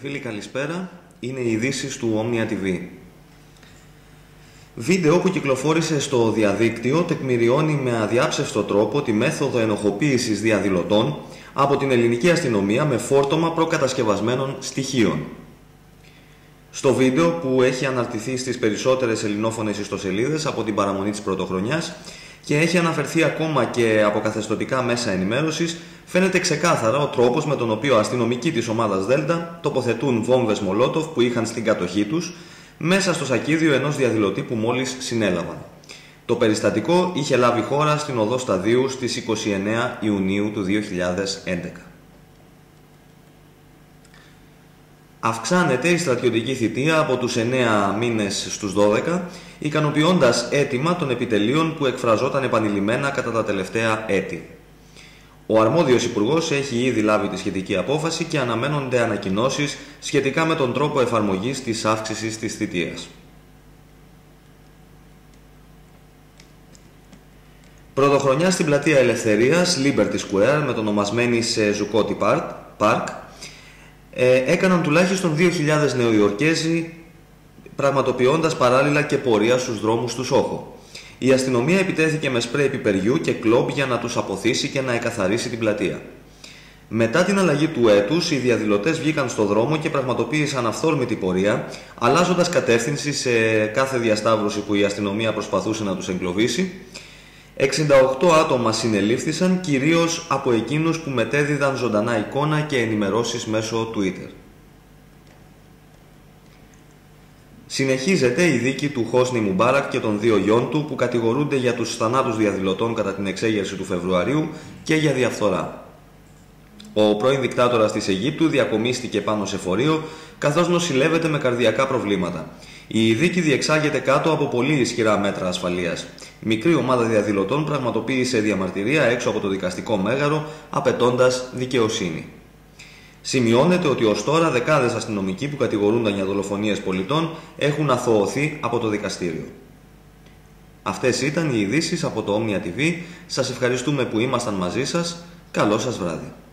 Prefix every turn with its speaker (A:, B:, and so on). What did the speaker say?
A: Φίλοι, καλησπέρα. Είναι οι ειδήσεις του Omnia TV. Βίντεο που κυκλοφόρησε στο διαδίκτυο τεκμηριώνει με αδιάψευστο τρόπο τη μέθοδο ενοχοποίησης διαδηλωτών από την ελληνική αστυνομία με φόρτωμα προκατασκευασμένων στοιχείων. Στο βίντεο, που έχει αναρτηθεί στις περισσότερες ελληνόφωνες ιστοσελίδες από την παραμονή της πρωτοχρονιάς και έχει αναφερθεί ακόμα και από καθεστωτικά μέσα ενημέρωσης, φαίνεται ξεκάθαρα ο τρόπος με τον οποίο αστυνομικοί της ομάδας Δέλτα τοποθετούν βόμβες Μολότοφ που είχαν στην κατοχή τους μέσα στο σακίδιο ενός διαδηλωτή που μόλις συνέλαβαν. Το περιστατικό είχε λάβει χώρα στην οδό Σταδίου στις 29 Ιουνίου του 2011. Αυξάνεται η στρατιωτική θητεία από τους 9 μήνες στους 12, ικανοποιώντας αίτημα των επιτελείων που εκφραζόταν επανειλημμένα κατά τα τελευταία έτη. Ο αρμόδιος υπουργός έχει ήδη λάβει τη σχετική απόφαση και αναμένονται ανακοινώσεις σχετικά με τον τρόπο εφαρμογής της αύξησης της θητείας. Πρωτοχρονιά στην πλατεία Ελευθερίας, Liberty Square, μετονομασμένη σε Ζουκότι Park, έκαναν τουλάχιστον 2.000 Νεοϊορκέζοι, πραγματοποιώντας παράλληλα και πορεία στους δρόμους του Σόχο. Η αστυνομία επιτέθηκε με σπρέι πιπεριού και κλόμπ για να τους αποθήσει και να εκαθαρίσει την πλατεία. Μετά την αλλαγή του έτους, οι διαδηλωτές βγήκαν στο δρόμο και πραγματοποίησαν αυθόρμητη πορεία, αλλάζοντας κατεύθυνση σε κάθε διασταύρωση που η αστυνομία προσπαθούσε να τους εγκλωβίσει. 68 άτομα συνελήφθησαν, κυρίως από εκείνους που μετέδιδαν ζωντανά εικόνα και ενημερώσεις μέσω Twitter. Συνεχίζεται η δίκη του Χόσνι Μουμπάρακ και των δύο γιών του που κατηγορούνται για τους θανάτους διαδηλωτών κατά την εξέγερση του Φεβρουαρίου και για διαφθορά. Ο πρώην δικτάτορας της Αιγύπτου διακομίστηκε πάνω σε φορείο καθώς νοσηλεύεται με καρδιακά προβλήματα. Η δίκη διεξάγεται κάτω από πολύ ισχυρά μέτρα ασφαλείας. Μικρή ομάδα διαδηλωτών πραγματοποίησε διαμαρτυρία έξω από το δικαστικό μέγαρο, απαιτώντας δικαιοσύνη. Σημειώνεται ότι ως τώρα δεκάδες αστυνομικοί που κατηγορούνταν για δολοφονίες πολιτών έχουν αθωωωθεί από το δικαστήριο. Αυτές ήταν οι ειδήσεις από το Omnia TV. Σας ευχαριστούμε που ήμασταν μαζί σας. Καλό σας βράδυ.